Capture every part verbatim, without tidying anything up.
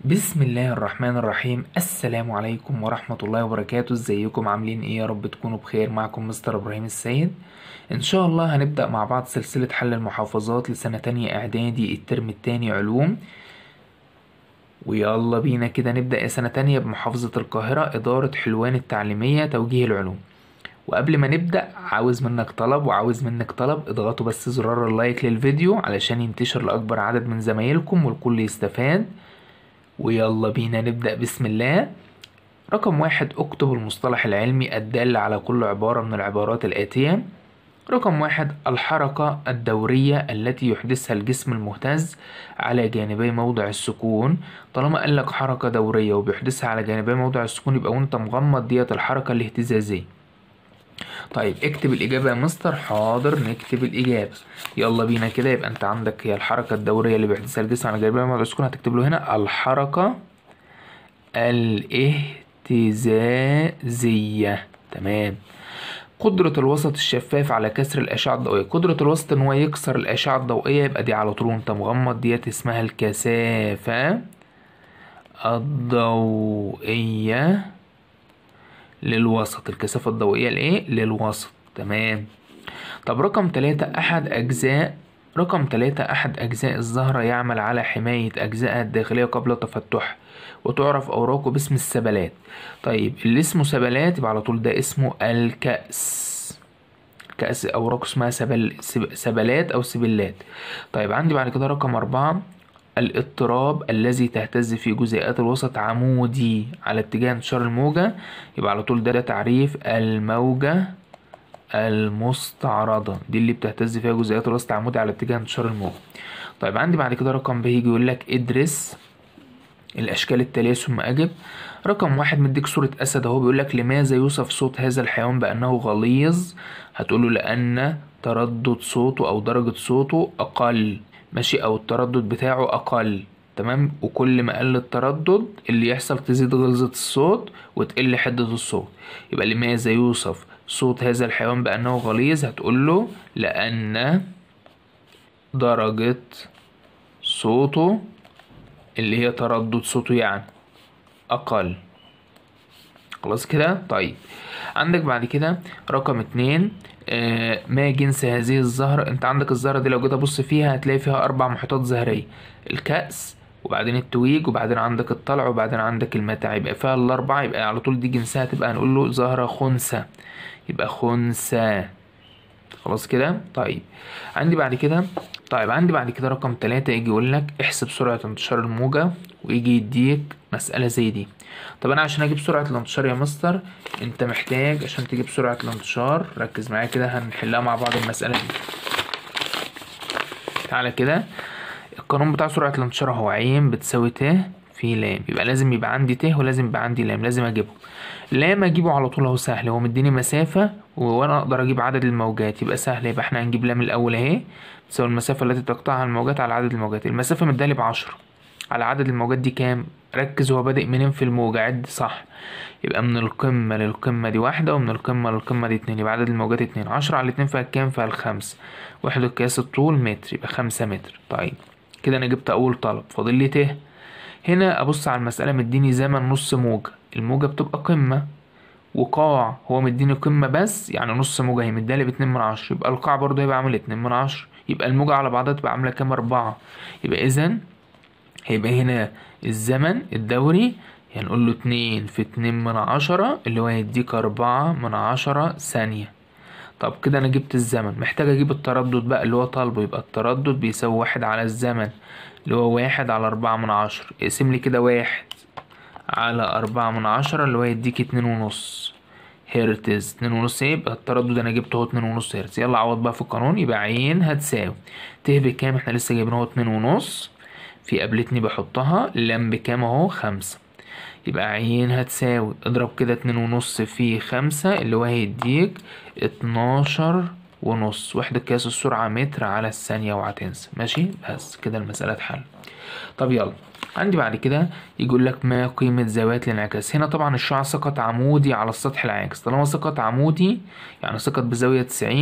بسم الله الرحمن الرحيم. السلام عليكم ورحمة الله وبركاته. ازيكم عاملين ايه؟ يا رب تكونوا بخير. معكم مستر ابراهيم السيد. ان شاء الله هنبدأ مع بعض سلسلة حل المحافظات لسنة تانية اعدادي الترم التاني علوم. ويلا بينا كده نبدأ يا سنة تانية بمحافظة القاهرة، إدارة حلوان التعليمية، توجيه العلوم. وقبل ما نبدأ عاوز منك طلب وعاوز منك طلب اضغطوا بس زرار اللايك للفيديو علشان ينتشر لأكبر عدد من زمايلكم والكل يستفاد. ويلا بينا نبدأ بسم الله. رقم واحد، اكتب المصطلح العلمي الدال على كل عبارة من العبارات الآتية. رقم واحد، الحركة الدورية التي يحدثها الجسم المهتز على جانبي موضع السكون. طالما قالك حركة دورية وبيحدثها على جانبي موضع السكون يبقى وانت مغمض ديت الحركة الاهتزازية. طيب اكتب الإجابة يا مستر. حاضر نكتب الإجابة. يلا بينا كده. يبقى انت عندك هي الحركة الدورية اللي بيحدثها الجسم على جانبي موضع السكون، هتكتب له هنا الحركة الاهتزازية. تمام. قدرة الوسط الشفاف على كسر الأشعة الضوئية. قدرة الوسط إن هو يكسر الأشعة الضوئية يبقى دي على طول أنت مغمض، ديت اسمها الكثافة الضوئية للوسط. الكثافة الضوئية لإيه؟ للوسط. تمام. طب رقم تلاتة، أحد أجزاء رقم تلاتة أحد أجزاء الزهرة يعمل على حماية أجزائها الداخلية قبل تفتحها، وتعرف أوراقه باسم السبلات. طيب اللي اسمه سبلات يبقى على طول ده اسمه الكأس. الكأس أوراقه اسمها سبل... سبلات أو سبلات. طيب عندي بعد كده رقم أربعة، الاضطراب الذي تهتز في جزيئات الوسط عمودي على اتجاه انتشار الموجة، يبقى على طول ده, ده تعريف الموجة المستعرضة، دي اللي بتهتز فيها جزيئات الوسط عمودي على اتجاه انتشار الموجة. طيب عندي بعد كده رقم ب يجي يقول لك ادرس الاشكال التالية ثم اجب. رقم واحد مديك صورة اسد اهو، بيقول لك لماذا يوصف صوت هذا الحيوان بانه غليظ؟ هتقوله لان تردد صوته او درجة صوته اقل، ماشي، او التردد بتاعه اقل. تمام. وكل ما قل التردد اللي يحصل تزيد غلظة الصوت وتقل حدة الصوت. يبقى لماذا يوصف صوت هذا الحيوان بأنه غليظ؟ هتقوله لأن درجة صوته اللي هي تردد صوته يعني أقل. خلاص كده. طيب عندك بعد كده رقم اتنين، آه ما جنس هذه الزهرة؟ انت عندك الزهرة دي لو جيت ابص فيها هتلاقي فيها اربع محيطات زهرية، الكأس وبعدين التويج وبعدين عندك الطلع وبعدين عندك المتاع، يبقى فيها الاربعة، يبقى على طول دي جنسها تبقى هنقول له زهرة خنثى، يبقى خنثى. خلاص كده. طيب عندي بعد كده طيب عندي بعد كده رقم تلاتة، يجي يقول لك احسب سرعة انتشار الموجة، ويجي يديك مسألة زي دي. طب انا عشان اجيب سرعة الانتشار يا مستر، انت محتاج عشان تجيب سرعة الانتشار، ركز معايا كده هنحلها مع بعض المسألة دي. تعالى كده، القانون بتاع سرعة الانتشار هو ع بتساوي ت في لام، يبقى لازم يبقى عندي ت ولازم يبقى عندي لام، لازم اجيبه. لام اجيبه على طول اهو سهل، هو مديني مسافة وانا اقدر اجيب عدد الموجات، يبقى سهل. يبقى احنا هنجيب لام الاول اهي تساوي المسافة التي تقطعها الموجات على عدد الموجات. المسافة مدالي بعشرة على عدد الموجات دي كام؟ ركز هو بادئ منين في الموجة، عد صح. يبقى من القمة للقمة دي واحدة ومن القمة للقمة دي اتنين، يبقى عدد الموجات اتنين. عشرة على اتنين فيها كام؟ فيها الخمس. وحدة قياس الطول متر، يبقى خمسة متر. طيب كده انا جبت اول طلب، فاضل لي ت. هنا ابص على المسألة مديني زمن نص موجة، الموجة بتبقى قمة وقاع، هو مديني قمة بس يعني نص موجة، هي مدالي باتنين من عشرة، يبقى القاع برضه هيبقى عامل اتنين من عشرة، يبقى الموجة على بعضها تبقى عاملة كام؟ اربعة. يبقى اذا هيبقى هنا الزمن الدوري هنقول له اتنين في اتنين من عشرة اللي هو هيديك اربعة من عشرة ثانية. طب كده انا جبت الزمن، محتاج اجيب التردد بقى اللي هو طالبه، يبقى التردد بيساوي واحد على الزمن اللي هو واحد على اربعة من عشرة. اقسم لي كده واحد على اربعة من عشرة اللي هو يديك اتنين ونص هرتز. اتنين ونص ايه؟ يبقى التردد انا جبته هو اتنين ونص هرتز. يلا عوض بقى في القانون، يبقى ع هتساوي ت بكام؟ احنا لسه جايبينه هو اتنين ونص، في قابلتني بحطها، لام بكام اهو؟ خمسة. يبقى ع هتساوي اضرب كده اتنين ونص في خمسة اللي هو هيديك اتناشر ونص. وحدة قياس السرعة متر على الثانية، وهتنسى. ماشي، بس كده المسألة اتحل. طب يلا عندي بعد كده يقول لك ما قيمة زاوية الانعكاس. هنا طبعا الشعاع سقط عمودي على السطح العاكس، طالما سقط عمودي يعني سقط بزاوية تسعين،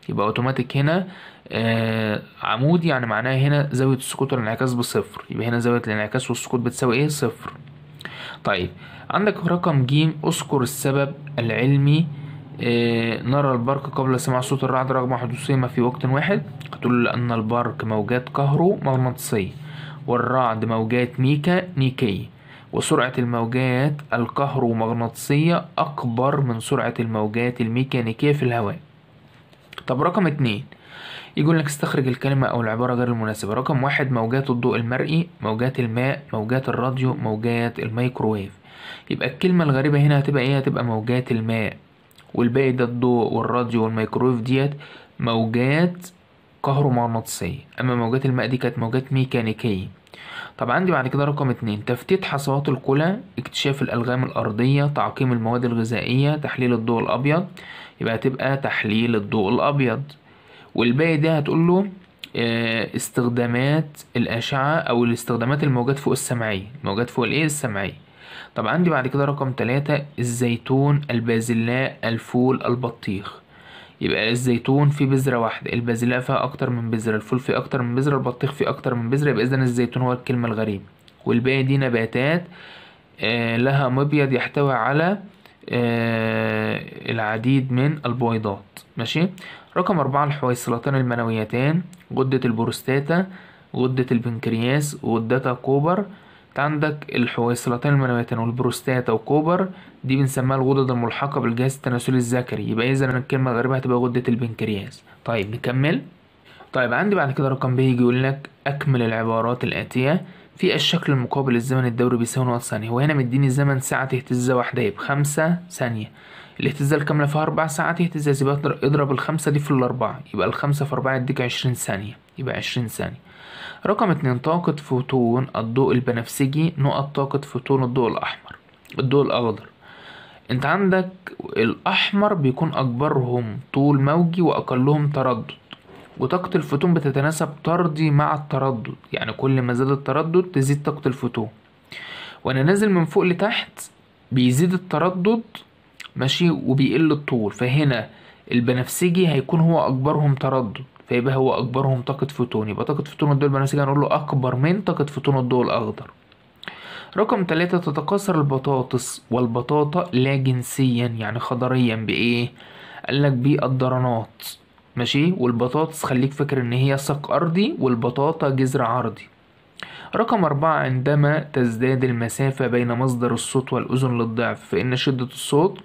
يبقى اوتوماتيك هنا آه عمودي، يعني معناها هنا زاوية السقوط والانعكاس بصفر، يبقى هنا زاوية الانعكاس والسقوط بتساوي ايه؟ صفر. طيب عندك رقم ج، اذكر السبب العلمي آه نرى البرق قبل سماع صوت الرعد رغم حدوثهما في وقت واحد. هتقول لأن البرق موجات كهرومغناطيسية والرعد موجات ميكانيكية وسرعة الموجات الكهرومغناطيسية أكبر من سرعة الموجات الميكانيكية في الهواء. طب رقم اتنين يقول لك استخرج الكلمة أو العبارة غير المناسبة. رقم واحد موجات الضوء المرئي، موجات الماء، موجات الراديو، موجات الميكروويف. يبقى الكلمة الغريبة هنا هتبقى ايه؟ هتبقى موجات الماء، والباقي ده الضوء والراديو والميكروويف ديت موجات كهرومغناطيسية، أما موجات الماء دي كانت موجات ميكانيكية. طب عندي بعد كده رقم اتنين تفتيت حصوات القلى، اكتشاف الألغام الأرضية، تعقيم المواد الغذائية، تحليل الضوء الأبيض. يبقى هتبقى تحليل الضوء الأبيض. والباقي ده هتقول له استخدامات الأشعة أو الاستخدامات الموجات فوق السمعية، الموجات فوق الإيه؟ السمعية. طب عندي بعد كده رقم تلاتة الزيتون، البازلاء، الفول، البطيخ. يبقى الزيتون فيه بذرة واحدة، البازلاء فيها أكتر من بذرة، الفول فيه أكتر من بذرة، البطيخ فيه أكتر من بذرة. يبقى إذن الزيتون هو الكلمة الغريبة. والباقي دي نباتات آه لها مبيض يحتوي على آه العديد من البويضات. ماشي. رقم أربعة الحويصلتان المنويتان، غدة البروستاتا، غدة البنكرياس، غدة كوبر. انت عندك الحويصلتان المنويتان والبروستاتا وكوبر دي بنسميها الغدد الملحقة بالجهاز التناسلي الذكري. يبقى إذا الكلمة الغريبة هتبقى غدة البنكرياس. طيب نكمل. طيب عندي بعد كده رقم ب يجي يقول لك أكمل العبارات الآتية. في الشكل المقابل الزمن الدوري بيساوي نقط ثانية. هو هنا مديني زمن ساعة اهتزازة واحدة يبقى خمسة ثانية، الاهتزازة الكاملة فيها أربع ساعات اهتزاز، يبقى اضرب الخمسة دي في الأربعة، يبقى الخمسة في أربعة يديك عشرين ثانية، يبقى عشرين ثانية. رقم اتنين طاقة فوتون الضوء البنفسجي نقط طاقة فوتون الضوء الأحمر الضوء الأخضر. انت عندك الأحمر بيكون أكبرهم طول موجي وأقلهم تردد، وطاقة الفوتون بتتناسب طردي مع التردد، يعني كل ما زاد التردد تزيد طاقة الفوتون. وانا نازل من فوق لتحت بيزيد التردد ماشي وبيقل الطول، فهنا البنفسجي هيكون هو أكبرهم تردد، فيبقى هو أكبرهم طاقة فوتون. يبقى طاقة فوتون الضوء البنفسجي هنقول له أكبر من طاقة فوتون الضوء الأخضر. رقم تلاتة تتكاثر البطاطس والبطاطا لا جنسيا يعني خضريا بإيه؟ قالك بالضرنات. ماشي. والبطاطس خليك فاكر ان هي ساق ارضي والبطاطا جذر عرضي. رقم أربعة عندما تزداد المسافة بين مصدر الصوت والأذن للضعف فإن شدة الصوت،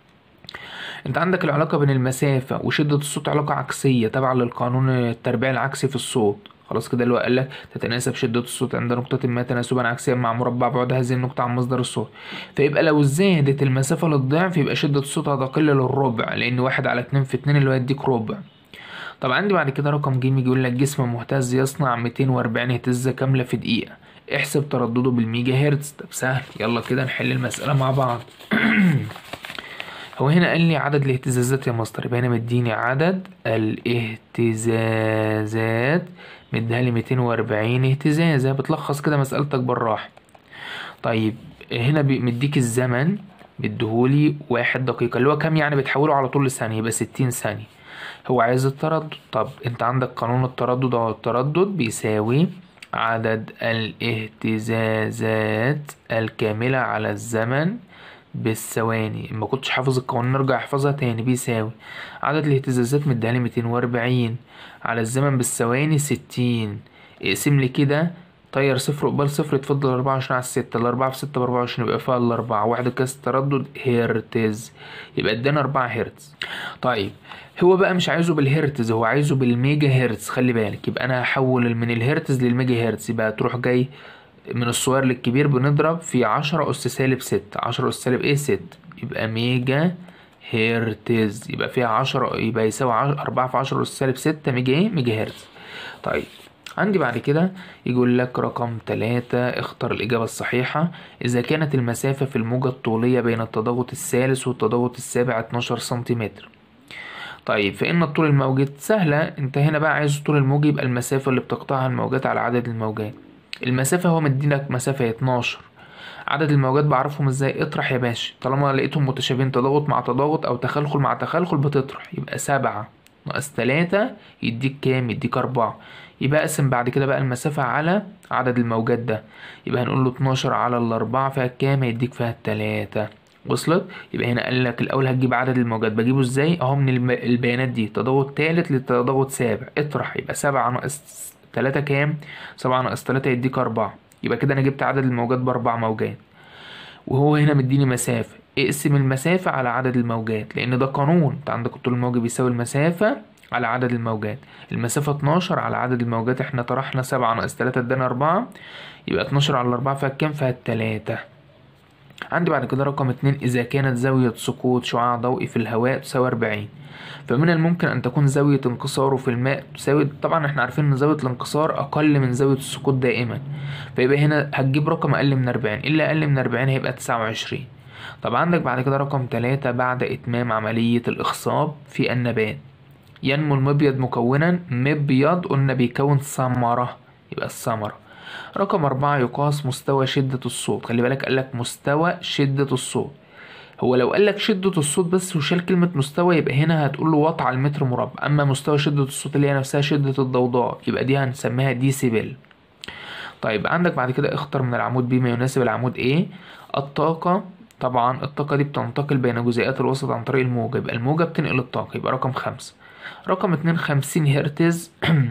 انت عندك العلاقة بين المسافة وشدة الصوت علاقة عكسية تبع للقانون التربيع العكسي في الصوت. خلاص كده اللي هو قالك تتناسب شدة الصوت عند نقطة ما تناسبا عكسيا مع مربع بعد هذه النقطة عن مصدر الصوت. فيبقى لو زادت المسافة للضعف يبقى شدة الصوت هتقل للربع، لأن واحد على اتنين في اتنين اللي هو يديك ربع. طب عندي بعد كده رقم ج يقول لك جسم مهتز يصنع ميتين وأربعين اهتزازة كاملة في دقيقة، احسب تردده بالميجا هرتز. طب سهل، يلا كده نحل المسألة مع بعض. هو هنا قال لي عدد الاهتزازات يا مستر، يبقى هنا مديني عدد الاهتزازات مديها لي ميتين وأربعين اهتزازة، بتلخص كده مسألتك بالراحة. طيب هنا مديك الزمن مديهولي واحد دقيقة اللي هو كام يعني بتحوله على طول لثانية، يبقى ستين ثانية. هو عايز التردد. طب انت عندك قانون التردد اهو، التردد بيساوي عدد الاهتزازات الكاملة على الزمن بالثواني. ما كنتش حافظ القوانين نرجع احفظها تاني. بيساوي عدد الاهتزازات مديهالي ميتين وأربعين على الزمن بالثواني ستين. اقسم لي كده طير صفر قبال صفر يتفضل أربعة وعشرين على الستة، الأربعة في ستة بأربعة وعشرين يبقى فيها الأربعة، واحد قياس التردد هرتز يبقى ادانا أربعة هرتز. طيب هو بقى مش عايزه بالهرتز، هو عايزه بالميجا هرتز. خلي بالك يبقى انا هحول من الهرتز للميجا هرتز، يبقى تروح جاي من الصغير للكبير بنضرب في عشرة أس سالب ستة، عشرة أس سالب ايه ستة، يبقى ميجا هرتز. يبقى فيها عشرة يبقى يساوي أربعة في عشرة أس سالب ستة ميجا ايه ميجا هرتز. طيب عندي بعد كده يقول لك رقم تلاتة اختر الإجابة الصحيحة إذا كانت المسافة في الموجة الطولية بين التضاغط الثالث والتضاغط السابع اتناشر سنتيمتر. طيب فإن الطول الموجي سهلة، انت هنا بقى عايز الطول الموجي يبقى المسافة اللي بتقطعها الموجات على عدد الموجات. المسافة هو مديلك مسافة اتناشر، عدد الموجات بعرفهم ازاي؟ اطرح يا باشا، طالما لقيتهم متشابهين تضاغط مع تضاغط او تخلخل مع تخلخل بتطرح، يبقى سبعة ناقص تلاتة يديك كام؟ يديك أربعة. يبقى اقسم بعد كده بقى المسافة على عدد الموجات ده، يبقى هنقول له اتناشر على الأربعة فيها كام؟ هيديك فيها التلاتة. وصلت؟ يبقى هنا قال لك الأول هتجيب عدد الموجات، بجيبه ازاي؟ أهو من الم- البيانات دي تضاغط تالت لتضاغط سابع، اطرح يبقى سبعة ناقص تلاتة كام؟ سبعة ناقص تلاتة يديك أربعة. يبقى كده أنا جبت عدد الموجات بأربع موجات. وهو هنا مديني مسافة، اقسم المسافة على عدد الموجات، لأن ده قانون، انت عندك الطول الموجي بيساوي المسافة على عدد الموجات. المسافة اتناشر على عدد الموجات، احنا طرحنا سبعة ناقص تلاتة ادانا أربعة، يبقى اتناشر على أربعة فيها كام؟ فيها التلاتة. عندي بعد كده رقم اتنين، إذا كانت زاوية سقوط شعاع ضوئي في الهواء تساوي أربعين، فمن الممكن أن تكون زاوية انكساره في الماء تساوي، طبعا احنا عارفين إن زاوية الانكسار أقل من زاوية السقوط دائما، فيبقى هنا هتجيب رقم أقل من أربعين، إلا أقل من أربعين هيبقى تسعة وعشرين. طب عندك بعد كده رقم تلاتة، بعد إتمام عملية الإخصاب في النبات ينمو المبيض مكونا، مبيض قلنا بيكون ثمرة، يبقى الثمرة. رقم أربعة، يقاس مستوى شدة الصوت، خلي بالك قالك مستوى شدة الصوت. هو لو قالك شدة الصوت بس وشال كلمة مستوى يبقى هنا هتقول له واط على المتر مربع، أما مستوى شدة الصوت اللي هي نفسها شدة الضوضاء يبقى دي هنسميها ديسيبل. طيب عندك بعد كده اختر من العمود بما يناسب العمود ايه. الطاقة، طبعا الطاقة دي بتنتقل بين جزيئات الوسط عن طريق الموجة، يبقى الموجة بتنقل الطاقة، يبقى رقم خمسة. رقم اتنين، خمسين هرتز.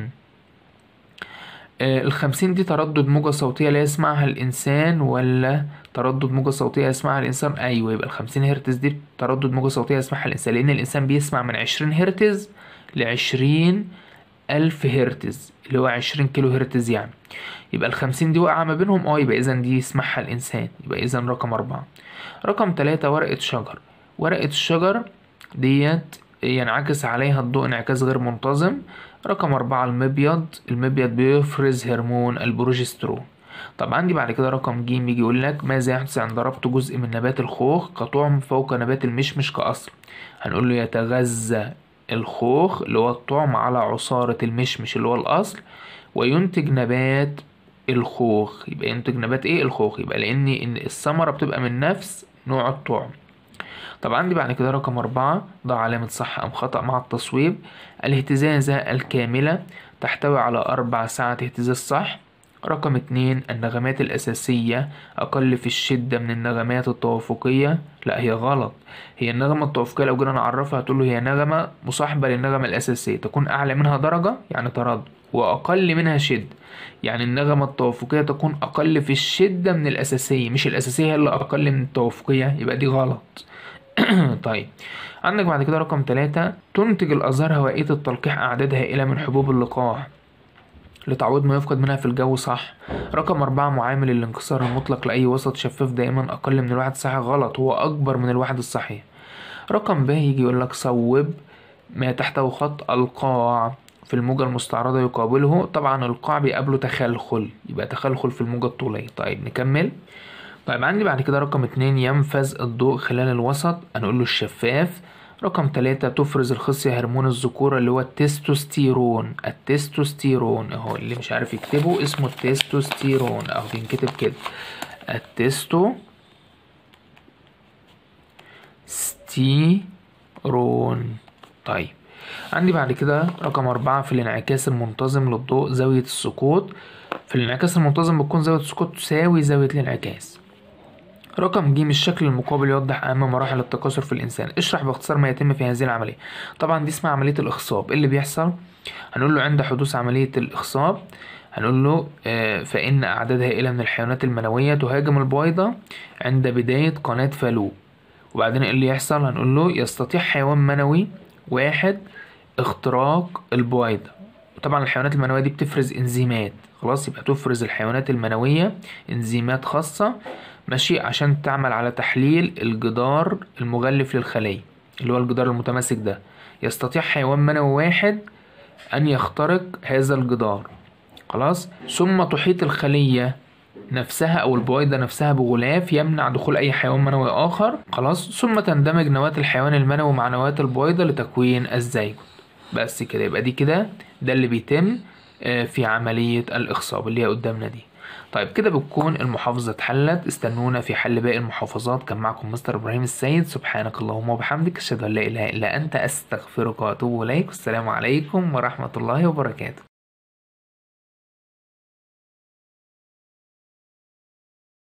الخمسين دي تردد موجة صوتية لا يسمعها الإنسان ولا تردد موجة صوتية يسمعها الإنسان؟ أيوة، يبقى الخمسين هرتز دي تردد موجة صوتية يسمعها الإنسان، لأن الإنسان بيسمع من عشرين هرتز لعشرين ألف هرتز اللي هو عشرين كيلو هرتز يعني. يبقى الخمسين دي واقعة ما بينهم، اه يبقى إذا دي يسمعها الإنسان، يبقى إذا رقم أربعة. رقم تلاتة، ورقة شجر. ورقة الشجر ديت ينعكس عليها الضوء انعكاس غير منتظم. رقم أربعة، المبيض. المبيض بيفرز هرمون البروجسترون. طب عندي بعد كده رقم ج، يجي يقول لك ماذا يحدث عند ربط جزء من نبات الخوخ كطعم فوق نبات المشمش كأصل؟ هنقول له يتغذى الخوخ اللي هو الطعم على عصارة المشمش اللي هو الأصل، وينتج نبات الخوخ. يبقى ينتج نبات ايه؟ الخوخ، يبقى لأن إن الثمرة بتبقى من نفس نوع الطعم. طب عندي بعد كده رقم أربعة، ضع علامة صح أم خطأ مع التصويب. الاهتزازة الكاملة تحتوي على أربع ساعات اهتزاز، صح. رقم اتنين، النغمات الأساسية أقل في الشدة من النغمات التوافقية، لا هي غلط. هي النغمة التوافقية لو جينا نعرفها هتقول له هي نغمة مصاحبة للنغمة الأساسية، تكون أعلى منها درجة يعني تردد، وأقل منها شدة، يعني النغمة التوافقية تكون أقل في الشدة من الأساسية، مش الأساسية هي اللي أقل من التوافقية، يبقى دي غلط. طيب عندك بعد كده رقم تلاتة، تنتج الأزهار هوائية التلقيح أعداد هائلة من حبوب اللقاح لتعويض ما يفقد منها في الجو، صح. رقم أربعة، معامل الانكسار المطلق لأي وسط شفاف دائما أقل من الواحد الصحيح، غلط، هو أكبر من الواحد الصحيح. رقم ب، يجي يقول لك صوب ما تحته خط القاع في الموجة المستعرضة يقابله، طبعا القاع بيقابله تخلخل، يبقى تخلخل في الموجة الطولية. طيب نكمل. طيب عندي بعد كده رقم اتنين، ينفذ الضوء خلال الوسط، هنقول له الشفاف. رقم تلاتة، تفرز الخصية هرمون الذكورة اللي هو التستوستيرون. التستوستيرون اهو، اللي مش عارف يكتبه اسمه التستوستيرون اهو، بينكتب كده التستوستيرون. طيب عندي بعد كده رقم أربعة، في الانعكاس المنتظم للضوء زاوية السقوط. في الانعكاس المنتظم بتكون زاوية السقوط تساوي زاوية الانعكاس. رقم ج، الشكل المقابل يوضح أهم مراحل التكاثر في الإنسان، اشرح باختصار ما يتم في هذه العملية. طبعا دي اسمها عملية الإخصاب. إيه اللي بيحصل؟ هنقول له عند حدوث عملية الإخصاب هنقول له آه فإن أعداد هائلة من الحيوانات المنوية تهاجم البويضة عند بداية قناة فالوب. وبعدين إيه اللي يحصل؟ هنقول له يستطيع حيوان منوي واحد اختراق البويضة. طبعا الحيوانات المنوية دي بتفرز إنزيمات، خلاص، يبقى تفرز الحيوانات المنوية إنزيمات خاصة، ماشي، عشان تعمل على تحليل الجدار المغلف للخلية اللي هو الجدار المتماسك ده. يستطيع حيوان منوي واحد أن يخترق هذا الجدار، خلاص، ثم تحيط الخلية نفسها أو البويضة نفسها بغلاف يمنع دخول أي حيوان منوي آخر، خلاص، ثم تندمج نواة الحيوان المنوي مع نواة البويضة لتكوين الزيجوت. بس كده، يبقى دي كده ده اللي بيتم في عملية الإخصاب اللي هي قدامنا دي. طيب كده بتكون المحافظة اتحلت. استنونا في حل باقي المحافظات. كان معكم مستر إبراهيم السيد. سبحانك اللهم وبحمدك، أشهد أن لا إله إلا أنت، أستغفرك وأتوب إليك. والسلام عليكم ورحمة الله وبركاته.